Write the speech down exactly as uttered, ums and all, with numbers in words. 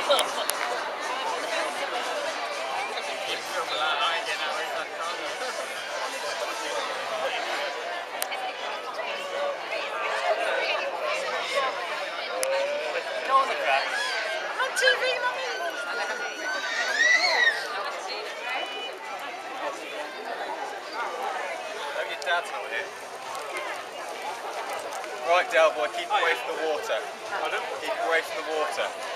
on the track. I'm on T V, mummy. Hope your dad's not here. Right, Del boy, keep away from the water. Keep away from the water.